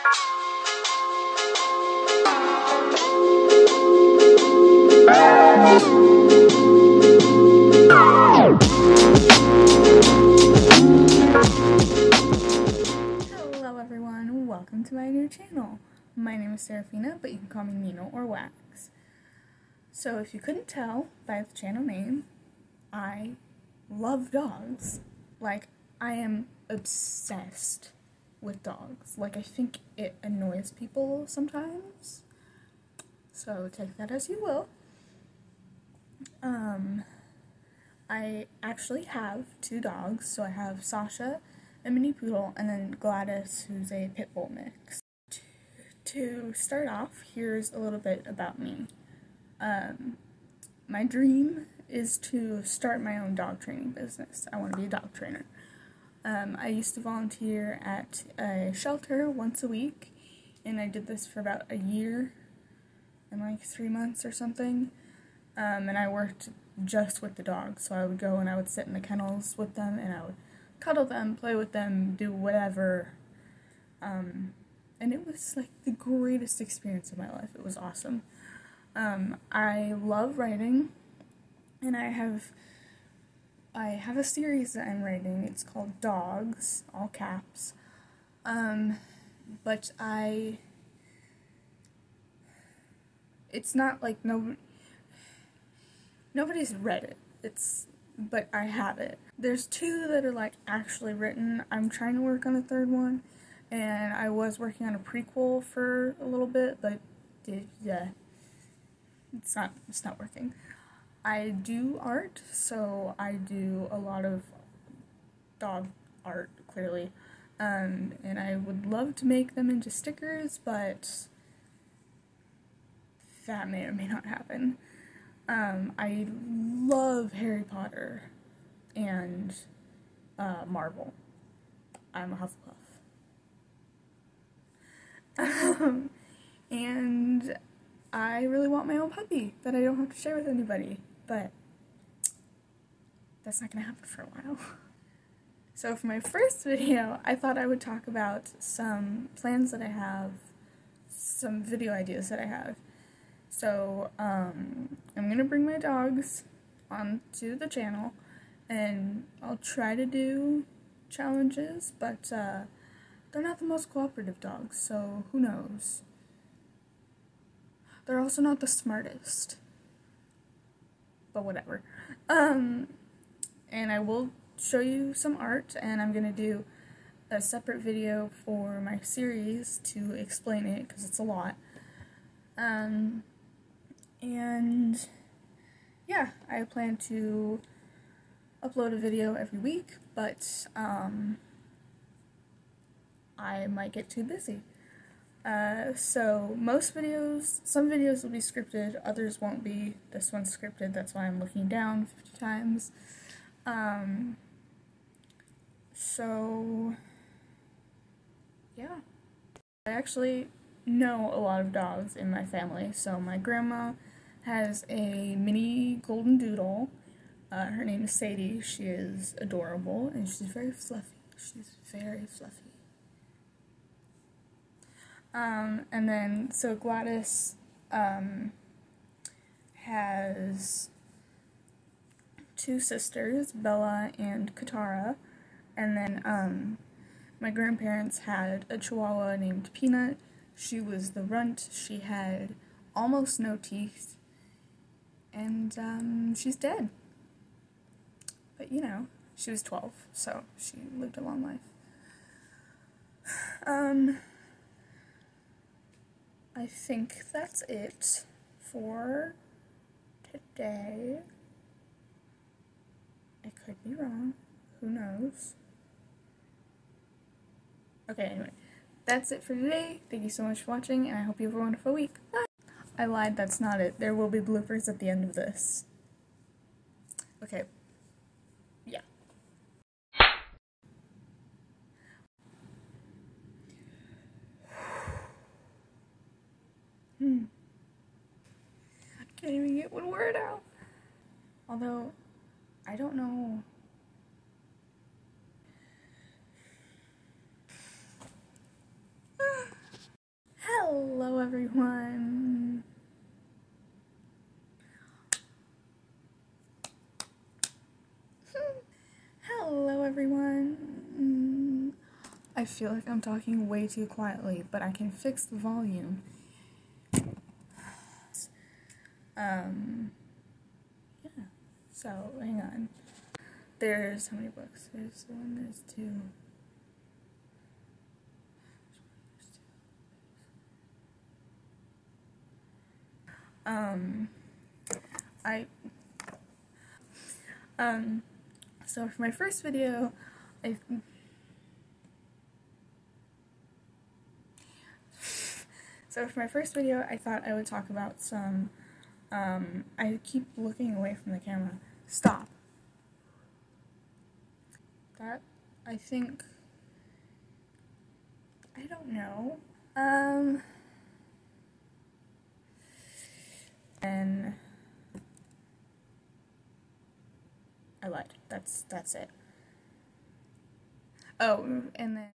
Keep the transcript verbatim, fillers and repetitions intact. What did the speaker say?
Hello everyone, welcome to my new channel. My name is Seraphina, but you can call me Nino or Wax. So if you couldn't tell by the channel name, I love dogs. Like, I am obsessed with dogs. Like, I think it annoys people sometimes. So take that as you will. Um, I actually have two dogs. So I have Sasha, a mini poodle, and then Gladys, who's a pit bull mix. To start off, here's a little bit about me. Um, my dream is to start my own dog training business. I want to be a dog trainer. Um, I used to volunteer at a shelter once a week, and I did this for about a year and like three months or something. Um, and I worked just with the dogs, so I would go and I would sit in the kennels with them, and I would cuddle them, play with them, do whatever. Um, and it was like the greatest experience of my life. It was awesome. Um, I love writing, and I have I have a series that I'm writing. It's called Dogs, all caps. Um, but I, it's not like nobody, nobody's read it. It's, but I have it. There's two that are like actually written. I'm trying to work on a third one, and I was working on a prequel for a little bit, but it, yeah, it's not, it's not working. I do art, so I do a lot of dog art, clearly, um, and I would love to make them into stickers, but that may or may not happen. Um, I love Harry Potter and uh, Marvel. I'm a Hufflepuff. Um, and I really want my own puppy that I don't have to share with anybody. But that's not going to happen for a while. So for my first video, I thought I would talk about some plans that I have, some video ideas that I have. So um, I'm going to bring my dogs onto the channel, and I'll try to do challenges, but uh, they're not the most cooperative dogs, so who knows. They're also not the smartest. But whatever. Um, and I will show you some art, and I'm going to do a separate video for my series to explain it, because it's a lot. Um, and yeah, I plan to upload a video every week, but um, I might get too busy. Uh, so most videos, some videos will be scripted, others won't be. This one's scripted, that's why I'm looking down fifty times. Um, so, yeah. I actually know a lot of dogs in my family. So my grandma has a mini golden doodle. Uh, her name is Sadie. She is adorable, and she's very fluffy. She's very fluffy. Um, and then, so Gladys, um, has two sisters, Bella and Katara, and then, um, my grandparents had a Chihuahua named Peanut. She was the runt. She had almost no teeth, and, um, she's dead. But, you know, she was twelve, so she lived a long life. Um... I think that's it for today. I could be wrong. Who knows? Okay, anyway. That's it for today. Thank you so much for watching, and I hope you have a wonderful week. Bye! I lied, that's not it. There will be bloopers at the end of this. Okay. Yeah. Hmm. I can't even get one word out. Although, I don't know. I feel like I'm talking way too quietly, but I can fix the volume. Um, yeah, so hang on. There's how many books? There's one, there's two. Um, I, um, so for my first video, I, so for my first video, I thought I would talk about some, um, I keep looking away from the camera. Stop. That, I think, I don't know. Um, and I lied. That's, that's it. Oh, and then